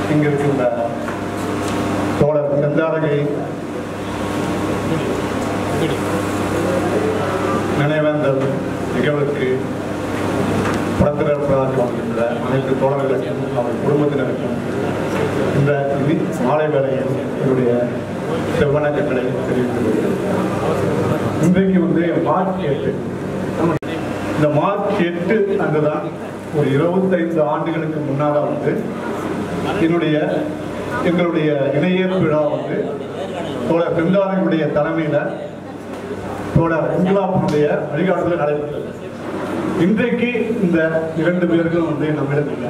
இங்கு இருக்கின்ற தோழர் செந்தாரகை நினைவேந்தல் நிகழ்வுக்கு படத்திறப்பதாக வருகின்ற அனைத்து தோழர்களுக்கும் அவர் குடும்பத்தினருக்கும் இந்த மாலை வேளையில் என்னுடைய செவ்வணக்கங்களை தெரிவித்துள்ளேன். இன்றைக்கு மார்ச் 8. இந்த மார்ச் 8 அன்றுதான் ஒரு 25 ஆண்டுகளுக்கு முன்னால எங்களுடைய இணையேற்பு விழா தோழர் செந்தாரகையுடைய தலைமையில தோழர் இன்குலாபினுடைய வழிகாட்டுதல் நடைபெற்றது. இன்றைக்கு இந்த 2 பேர்களும் நம்மிடம் இல்லை.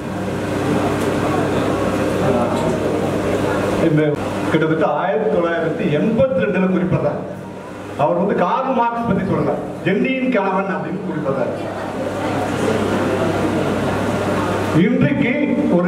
இந்த கிட்டத்தட்ட 1982 குறிப்பிடுறார். அவர் கார்ல் மார்க்ஸ் பத்தி சொல்றார், ஜென்னியின் கணவன் அப்படின்னு குறிப்பிடுறார். இன்றைக்கு ஒரு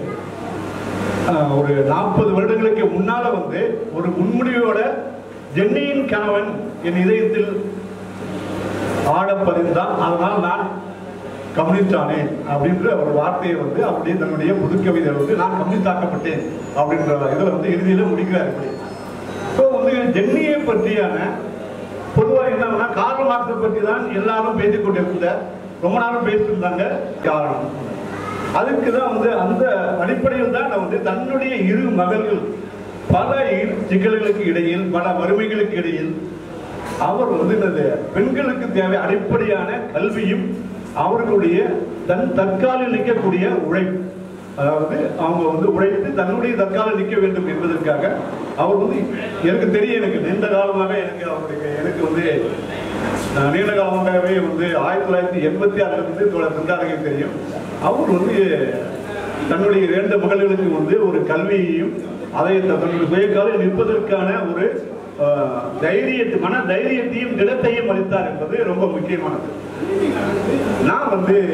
40 வருடங்களுக்கு முன்னால ஒரு முன்முடிவோட ஜென்னியின் கணவன் என் இதயத்தில் ஆடப்பதிந்தான், அதனால் நான் கம்யூனிஸ்ட் ஆனேன் அப்படின்ற ஒரு வார்த்தையை அப்படியே தன்னுடைய புதுக்கவிதை நான் கம்யூனிஸ்ட் ஆக்கப்பட்டேன் அப்படின்ற இதில் இறுதியில முடிக்கிறார். ஜென்னியை பற்றியான பொதுவாக என்னன்னா கார்ல் மார்க்ஸை பற்றி தான் எல்லாரும் பேசிக் கொண்டிருந்த ரொம்ப நாளும் பேசிட்டு இருந்தாங்க. காரணம் அதுக்கு தான் அந்த அடிப்படையில் தான் தன்னுடைய 2 மகள்கள் பல சிக்கல்களுக்கு இடையில் பல வறுமைகளுக்கு இடையில் அவர் பெண்களுக்கு தேவை அடிப்படையான கல்வியும் அவர்களுடைய தற்காலில் நிற்கக்கூடிய உழைப்பு, அதாவது அவங்க உழைத்து தன்னுடைய தற்காலில் நிற்க வேண்டும் என்பதற்காக அவர் எனக்கு தெரியும், எனக்கு நீண்ட காலமாக எனக்கு நீண்ட காலமாகவே 1986 தோழர் செந்தாரகை தெரியும். அவர் தன்னுடைய 2 மகள்களுக்கு ஒரு கல்வியையும் அதை தன்னுடைய சுயக்காலில் நிற்பதற்கான ஒரு மன தைரியத்தையும் திடத்தையும் அளித்தார் என்பது ரொம்ப முக்கியமானது. நான்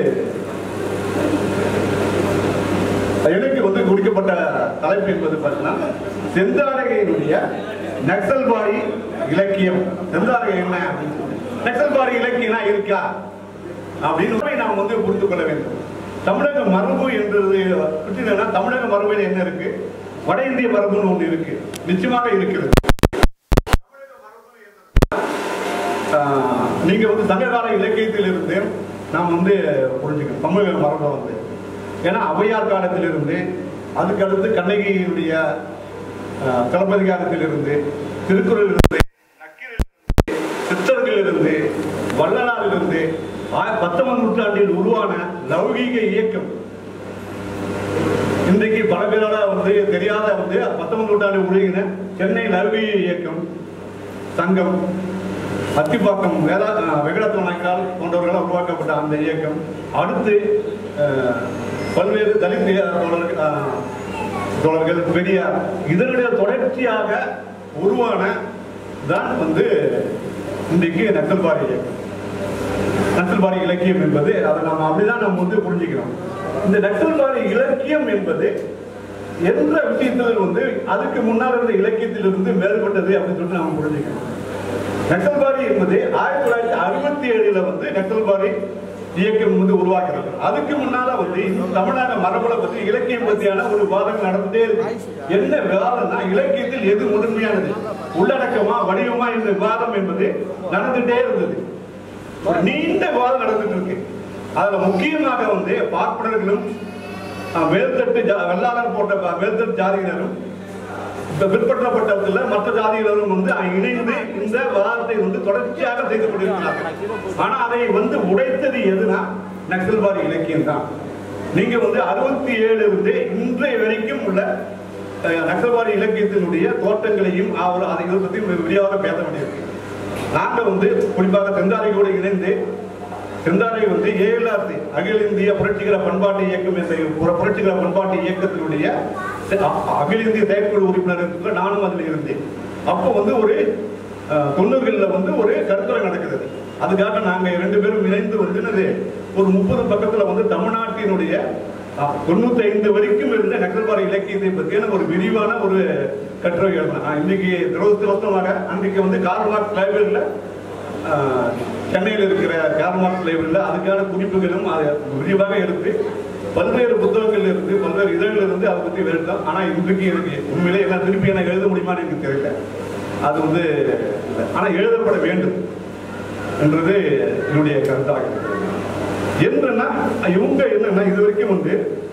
எனக்கு கொடுக்கப்பட்ட தலைப்பு என்பது பார்த்தீங்கன்னா செந்தாரகையினுடைய நக்சல்பாரி இலக்கியம். செந்தாரகை என்ன, நக்சல்பாரி இலக்கியம் இருக்கா அப்படின்னு நாம் புரிந்து கொள்ள வேண்டும். தமிழக மரபு என்றது தமிழக மரபுல என்ன இருக்கு, வட இந்திய மரபுன்னு ஒன்று இருக்கு, நிச்சயமாக இருக்கிறது. நீங்க சங்ககால இலக்கியத்தில் இருந்து நாம் புரிஞ்சுக்கணும் தமிழக மரபை ஏன்னா ஔவையார் காலத்திலிருந்து அதுக்கு அடுத்து கண்ணகியினுடைய சிலப்பதிகாரத்திலிருந்து திருக்குறளிலிருந்து சித்தர்களிலிருந்து வள்ளலாரிலிருந்து 19ஆம் நூற்றாண்டில் உருவான லௌகீக இயக்கம் இன்றைக்கு பல பேரால தெரியாத 19ஆம் நூற்றாண்டில் உருவாகின சென்னை லௌகீக இயக்கம், சங்கம், அத்திப்பாக்கம் வெங்கடத்துவ நாயக்கரால் போன்றவர்களால் உருவாக்கப்பட்ட அந்த இயக்கம், அடுத்து பல்வேறு தலித் தோழர்கள், பெரியார், இதனுடைய தொடர்ச்சியாக உருவான தான் இன்றைக்கு நக்சல்பாரி இயக்கம். நக்சல்பாரி இலக்கியம் என்பது அதை நம்ம அப்படிதான் நம்ம புரிஞ்சுக்கிறோம். இந்த நக்சல்பாரி இலக்கியம் என்பது எந்த விஷயத்தில் அதுக்கு முன்னால் இருந்த இலக்கியத்திலிருந்து மேற்பட்டது அப்படின்னு சொல்லிட்டு நம்ம புரிஞ்சுக்கிறோம். நக்சல்பாரி என்பது 1967 நக்சல்பாரி இயக்கம் உருவாக்குறது. அதுக்கு முன்னால தமிழ்நாடு மரபுல பத்தி இலக்கியம் பத்தியான ஒரு வாதம் நடந்துட்டே இருக்கு. என்ன விவாதம்னா இலக்கியத்தில் எது முதன்மையானது, உள்ளடக்கமா வடிவமா இந்த விவாதம் என்பது நடந்துட்டே இருந்தது. ஒரு நீண்ட விவாதம் நடந்துட்டு இருக்கு. அதுல முக்கியமாக பார்ப்பனர்களும் மேல்தட்டு வெள்ளாளர் போட்ட மேல்தட்டு ஜாதியினரும் பிற்பற்றப்பட்டதில் மற்ற ஜாதியினரும் இணைந்து இந்த விவாதத்தை தொடர்ச்சியாக செய்து கொண்டிருக்கிறார்கள். ஆனா அதை உடைத்தது எதுனா நக்சல்பாரி இலக்கியம் தான். நீங்க 67 இருந்து இன்றைய வரைக்கும் உள்ள நக்சல்பாரி இலக்கியத்தினுடைய தோற்றங்களையும் அதை பற்றி விரிவாக பேச வேண்டியிருக்கு. நாங்க குறிப்பாக செந்தாரகையோடு இணைந்து செந்தாரகை ALRC அகில இந்திய புரட்சிகர பண்பாட்டு இயக்கம் என்ற புரட்சிகர பண்பாட்டு இயக்கத்தினுடைய அகில இந்திய செயற்குழு உறுப்பினர் நானும் அதில் இருந்தேன். அப்போ ஒரு 90களில் ஒரு கருத்தரங்கு நடக்கிறது. அதுக்காக நாங்க 2 பேரும் இணைந்து ஒரு 30 பக்கத்துல தமிழ்நாட்டினுடைய 95 வரைக்கும் இருந்த நக்சல்பாரி இலக்கியத்தை பற்றியான ஒரு விரிவான ஒரு கட்டுரை எழுதினேன். இன்னைக்கு துரதிருஷ்டவசமாக அன்றைக்கு கார்ல் மார்க்ஸ் லைப்ரரியில சென்னையில் இருக்கிற கார்ல் மார்க்ஸ் லைப்ரரியில அதுக்கான குறிப்புகளும் அதை விரிவாக எடுத்து பல்வேறு புத்தகங்கள்ல இருந்து பல்வேறு இதழ்கள் இருந்து அதை பற்றி எழுதலாம். ஆனால் இன்றைக்கு எனக்கு உண்மையிலே எல்லாம் திருப்பி எனக்கு எழுத முடியுமான்னு எனக்கு தெரியல. அது வந்து ஆனால் எழுதப்பட வேண்டும் என்றது என்னுடைய கருத்தாக இருக்கிறது. என்னன்னா இவங்க என்னன்னா இது வரைக்கும் வந்து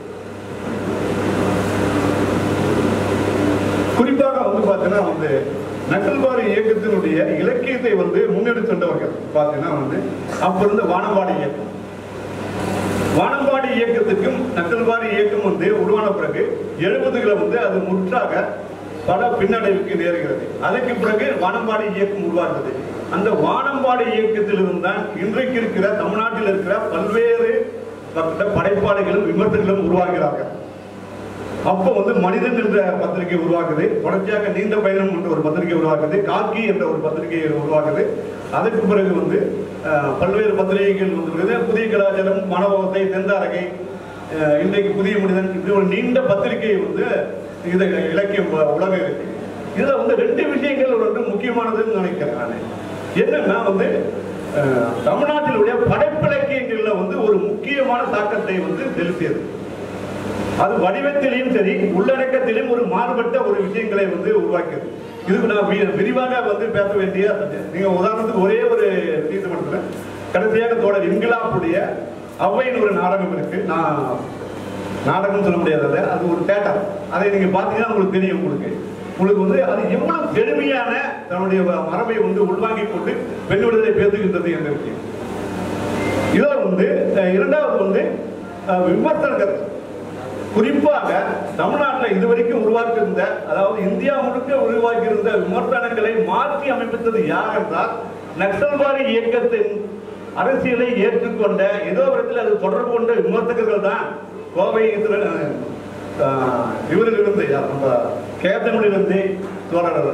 குறிப்பாக வந்து பார்த்தீங்கன்னா வந்து நக்சல்வாரி இயக்கத்தினுடைய இலக்கியத்தை வந்து முன்னெடுத்து சென்றவர்கள் பார்த்தீங்கன்னா வந்து அப்ப இருந்த வானம்பாடி இயக்கம். வானம்பாடி இயக்கத்துக்கும் நக்சல்வாரி இயக்கம் வந்து உருவான பிறகு 70களில் வந்து அது முற்றாக பல பின்னடைவுக்கு நேருகிறது. அதற்கு பிறகு வானம்பாடி இயக்கம் உருவாகிறது. அந்த வானம்பாடி இயக்கத்திலிருந்து தான் இன்றைக்கு இருக்கிற தமிழ்நாட்டில் இருக்கிற பல்வேறு படைப்பாளிகளும் விமர்சகர்களும் உருவாகிறார்கள். அப்போ வந்து மனிதன் என்ற பத்திரிகை உருவாக்குது. தொடர்ச்சியாக நீண்ட பயணம் என்ற ஒரு பத்திரிகை உருவாக்குது. காக்கி என்ற ஒரு பத்திரிகை உருவாக்குது. அதற்கு பிறகு வந்து பல்வேறு பத்திரிகைகள் வந்து புதிய கலாச்சாரம், மனோகத்தை, தென்தாரகை, இன்றைக்கு புதிய மனிதன், இப்படி ஒரு நீண்ட பத்திரிகை வந்து இது இலக்கியம் உலகம் இருக்கு. இதுல வந்து 2 விஷயங்கள் வந்து முக்கியமானதுன்னு நினைக்கிறேன் நான். என்னன்னா வந்து தமிழ்நாட்டிலுடைய படைப்பிலக்கியங்கள்ல வந்து ஒரு முக்கியமான தாக்கத்தை வந்து செலுத்தியது. அது வடிவத்திலையும் சரி உள்ளடக்கத்திலும் ஒரு மாறுபட்ட ஒரு விஷயங்களை வந்து உருவாக்கியது. இதுக்கு நான் விரிவாக வந்து பேச வேண்டிய, நீங்க உதாரணத்துக்கு ஒரே ஒரு விஷயத்தை மட்டும் கடைசியாக தோழர் இன்கிலாப்புடைய அவ்வைன்னு ஒரு நாடகம் இருக்கு. நான் நாடகம் சொல்ல முடியாது, அது ஒரு தேட்டர். அதை நீங்க பாத்தீங்கன்னா உங்களுக்கு தெரியும். உங்களுக்கு வந்து அது எவ்வளவு பெருமையான தன்னுடைய மரபை வந்து உள்வாங்கிக் கொண்டு பெண் விடுதலை பேசுகின்றது என்ற விஷயம். இதுல வந்து இரண்டாவது வந்து விமர்சனங்கள், குறிப்பாக தமிழ்நாட்டில் இதுவரைக்கும் உருவாக்கியிருந்த, அதாவது இந்தியா முழுக்க உருவாக்கியிருந்த விமர்சனங்களை மாற்றி அமைப்பது யார் என்றால் நக்சல்வாரி இயக்கத்தின் அரசியலை ஏற்றுக்கொண்ட ஏதோ இடத்தில் அது தொடர்பு கொண்ட விமர்சகர்கள் தான். கோவை இவரிலிருந்து நம்ம கேத்தமிழிலிருந்து தோழர்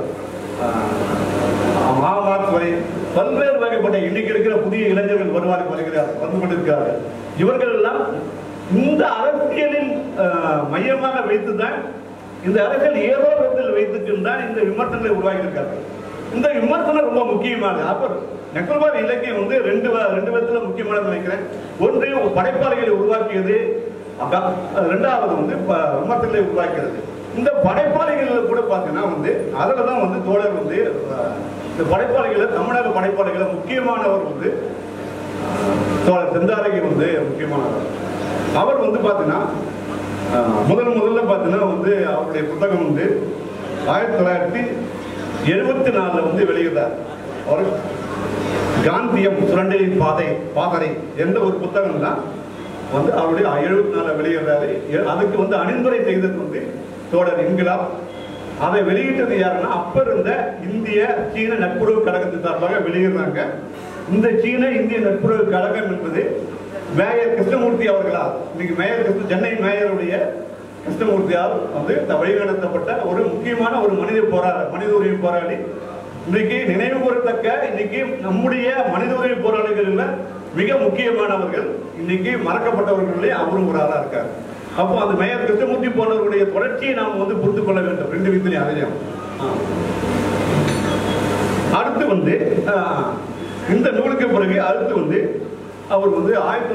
மாமாத் வரை பல்வேறு வகைப்பட்ட இன்னைக்கு இருக்கிற புதிய இளைஞர்கள் வருகிறார்கள், வந்து கொண்டிருக்கிறார்கள். இவர்கள் எல்லாம் இந்த அரசியலில் மையமாக வைத்துதான், இந்த அரசியல் ஏதோ விதத்தில் வைத்துக்கின்றான் இந்த விமர்சனங்களை உருவாக்கியிருக்கார்கள். இந்த விமர்சனம் ரொம்ப முக்கியமானது. அப்ப நக்சல்வாரி இலக்கியம் வந்து ரெண்டு விதத்துல முக்கியமானது நினைக்கிறேன். ஒன்று படைப்பாளிகளை உருவாக்கியது, ரெண்டாவது வந்து விமர்சனங்களை உருவாக்கிறது. இந்த படைப்பாளிகள் கூட பார்த்தீங்கன்னா வந்து அதுலதான் வந்து தோழர் வந்து இந்த படைப்பாளிகளை, தமிழக படைப்பாளிகளை முக்கியமானவர் வந்து தோழர் தென்தாரகை வந்து முக்கியமானவர். அவர் வந்து பார்த்தீங்கன்னா முதல்ல பார்த்தீங்கன்னா வந்து அவருடைய புத்தகம் வந்து 1974 வந்து வெளியிட்டார். அவர் காந்தியம் சுரண்டலின் பாதரை என்ற ஒரு புத்தகம் தான் வந்து அவருடைய 74 வெளியிடுறாரு. அதுக்கு வந்து அணிந்துரை செய்தது வந்து தோழர் இன்கிலாப். அதை வெளியிட்டது யாருன்னா அப்ப இருந்த இந்திய சீன நட்புறவு கழகத்தின் சார்பாக வெளியிடுறாங்க. இந்த சீன இந்திய நட்புறவு கழகம் என்பது மேயர் கிருஷ்ணமூர்த்தி அவர்களால், இன்னைக்கு மேயர் சென்னை மேயருடைய கிருஷ்ணமூர்த்தியால் வந்து வழிநடத்தப்பட்ட ஒரு முக்கியமான ஒரு மனித உரிமை போராளி. இன்னைக்கு நினைவு கூறத்தக்க, இன்னைக்கு நம்முடைய மனித உரிமை போராளிகள்ல மிக முக்கியமானவர்கள், இன்னைக்கு மறக்கப்பட்டவர்களே அவரும் ஒரு ஆளா இருக்காரு. அப்போ அந்த மேயர் கிருஷ்ணமூர்த்தி போன்றவருடைய தொடர்ச்சியை நாம் வந்து புரிந்து கொள்ள வேண்டும். 2 விதத்திலையும் அதையும். அடுத்து வந்து இந்த நூலுக்கு பிறகு அடுத்து வந்து அவர் வந்து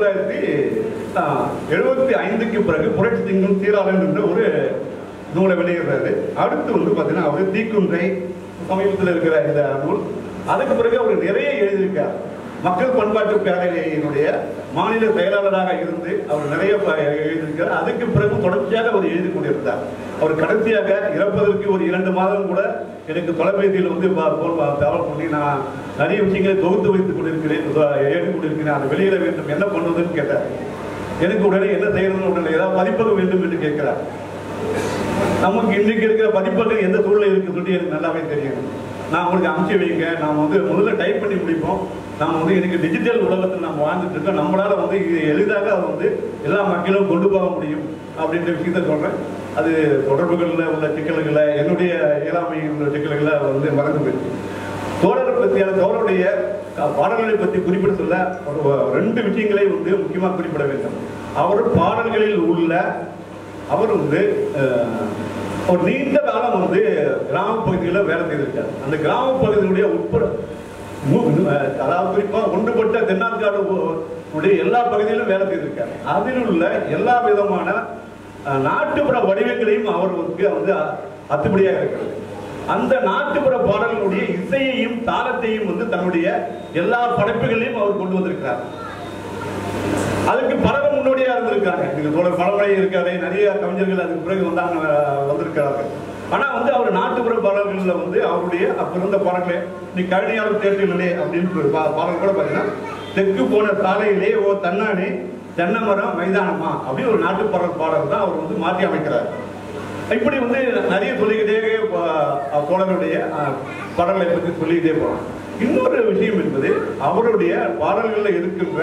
1975க்கு பிறகு புரட்சி திங்கும் சீராளன் என்ற ஒரு நூலை வெளியிடுறாரு. அடுத்து வந்து பார்த்தீங்கன்னா அவர் தீக்குன்றை சமீபத்தில் இருக்கிற இந்த நூல். அதுக்கு பிறகு அவர் நிறைய எழுதியிருக்கார். மக்கள் பண்பாட்டு பேரவையினுடைய மாநில செயலாளராக இருந்து அவர் நிறைய எழுதியிருக்கார். அதுக்கு பிறகு தொடர்ச்சியாக அவர் எழுதி கொண்டிருந்தார். அவர் கடைசியாக இறப்பதற்கு ஒரு 2 மாதம் கூட எனக்கு தொலைபேசியில் வந்து தகவல் பண்ணி நான் நிறைய விஷயங்களை தொகுத்து வைத்துக் கொண்டிருக்கிறேன், எழுதி கொண்டிருக்கிறேன், அதை வெளியிட வேண்டும், என்ன பண்ணுவதுன்னு கேட்டார். எனக்கு உடனே என்ன செய்யறதுன்னு உடனே ஏதாவது பதிப்பகம் வேண்டும் என்று கேட்கிறார். நமக்கு இன்றைக்கு இருக்கிற பதிப்பகம் எந்த சூழ்நிலை இருக்குன்னு சொல்லி எனக்கு நல்லாவே தெரியும். நான் உங்களுக்கு அனுப்பிச்சு வைங்க, நாம் வந்து முதல்ல டைப் பண்ணி முடிப்போம். நாம் வந்து எனக்கு டிஜிட்டல் உலகத்தில் நம்ம வாழ்ந்துட்டு இருக்கோம், நம்மளால வந்து இது எளிதாக அதை வந்து எல்லா மக்களும் கொண்டு போக முடியும் அப்படின்ற விஷயத்த சொல்றேன். அது தொடர்புகளில் உள்ள சிக்கல்களை, என்னுடைய இயலாமை உள்ள சிக்கல்களை வந்து மறந்து போயிடுச்சு. தோழரை பற்றியான தோழருடைய பாடல்களை பற்றி குறிப்பிட சொல்ல 2 விஷயங்களை வந்து முக்கியமாக குறிப்பிட வேண்டும். அவர் பாடல்களில் உள்ள அவர் வந்து ஒரு நீண்ட காலம் வந்து கிராம பகுதிகளில் வேலை செய்திருக்கார். அந்த கிராம பகுதியினுடைய உட்பட, அதாவது குறிப்பாக ஒன்றுபட்ட தென்னார்காடு எல்லா பகுதியிலும் வேலை செய்திருக்காரு. அதில் உள்ள எல்லா விதமான நாட்டுப்புற வடிவங்களையும் அவர் வந்து அத்துப்படியாக இருக்கிறது. அந்த நாட்டுப்புற பாடல்களுடைய இசையையும் தாளத்தையும் வந்து தன்னுடைய எல்லா படைப்புகளையும் அவர் கொண்டு வந்திருக்கிறார். அதுக்கு பலரும் முன்னோடியா இருந்திருக்காங்க. தோழர் பழமொழி இருக்காரு, நிறைய கவிஞர்கள் அதுக்கு பிறகு வந்திருக்கிறார்கள். ஆனா வந்து அவர் நாட்டுப்புற பாடல்கள்ல வந்து அவருடைய பிறந்த பாடல்களே நீ கழனியாலும் தேர்தலே அப்படின்னு பாடல் கூட பாத்தீங்கன்னா, தெற்கு போன சாலையிலே ஓ தன்னானே தென்னை மரம் மைதானமா அப்படின்னு ஒரு நாட்டுப்புற பாடல் தான் அவர் வந்து மாற்றி அமைக்கிறார். இப்படி வந்து நிறைய சொல்லிக்கிட்டே தோழருடைய பாடல்களை பற்றி சொல்லிக்கிட்டே போறோம். இன்னொரு விஷயம் என்பது அவருடைய பாடல்களில் இருக்கின்ற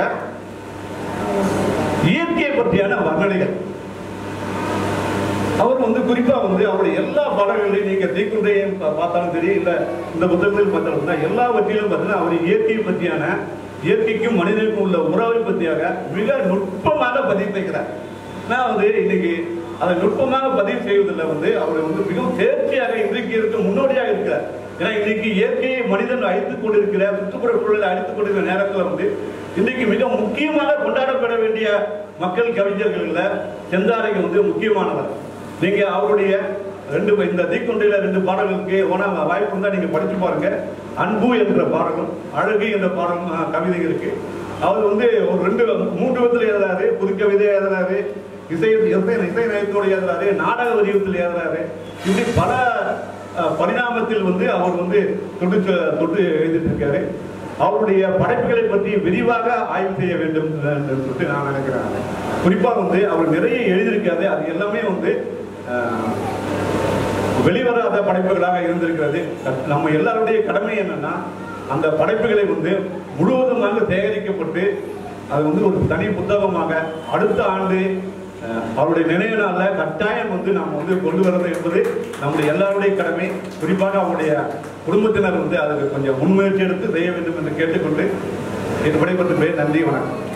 இயற்கையை பற்றியான வர்ணனைகள். அவர் வந்து குறிப்பா வந்து அவருடைய எல்லா பாடல்களையும் நீங்க தீக்குன்றையும் பார்த்தாலும் சரி, இல்ல இந்த புத்தகத்தில் பார்த்தாலும் எல்லாவற்றிலும் பார்த்தீங்கன்னா அவர் இயற்கையை பற்றியான, இயற்கைக்கும் மனிதனுக்கும் உள்ள உறவை பற்றியாக மிக நுட்பமாக பதிவு செய்கிறார். நான் வந்து இன்னைக்கு அதை நுட்பமாக பதிவு செய்வதில் வந்து அவர் வந்து மிகவும் தேர்ச்சியாக இன்றைக்கு இருக்க முன்னோடியாக இருக்கிறார். ஏன்னா இன்னைக்கு இயற்கையை மனிதன் அழித்துக் கொண்டிருக்கிற, சுற்றுப்புற சூழலை அழித்துக் கொண்டிருக்கிற நேரத்தில் வந்து இன்னைக்கு மிக முக்கியமாக கொண்டாடப்பட வேண்டிய மக்கள் கவிஞர்கள்ல செந்தாரைக்கு வந்து முக்கியமானவர். நீங்க அவருடைய இந்த தீக்குண்டையில 2 பாடல்களுக்கு வாய்ப்பு இருந்தா நீங்க படிச்சு பாருங்க. அன்பு என்ற பாடலும் அழகு என்ற பாடலும் கவிதை இருக்கு. அவர் வந்து ஒரு 3 விதத்தில் எழுதுறாரு. புது கவிதை எழுதுறாரு, இசை நயத்தோடு எழுதுறாரு, நாடக வடிவத்தில் எழுதுறாரு. இப்படி பல பரிணாமத்தில் வந்து அவர் வந்து தொட்டு எழுதிட்டு இருக்காரு. அவருடைய படைப்புகளை பற்றி விரிவாக ஆய்வு செய்ய வேண்டும் என்று சொல்லிட்டு நான் நினைக்கிறேன். குறிப்பா வந்து அவர் நிறைய எழுதியிருக்காரு. அது எல்லாமே வந்து வெளிவராத படைப்புகளாக இருந்திருக்கிறது. நம்ம எல்லாருடைய கடமை என்னன்னா, அந்த படைப்புகளை வந்து முழுவதுமாக சேகரிக்கப்பட்டு அது வந்து ஒரு தனி புத்தகமாக அடுத்த ஆண்டு அவருடைய நினைவு நாளில் கட்டாயம் வந்து நாம் வந்து கொண்டு வரது என்பது நம்முடைய எல்லாருடைய கடமை. குறிப்பாக அவருடைய குடும்பத்தினர் வந்து அதுக்கு கொஞ்சம் முன்முயற்சி எடுத்து செய்ய வேண்டும் என்று கேட்டுக்கொண்டு இது விடைபெற்று நன்றி, வணக்கம்.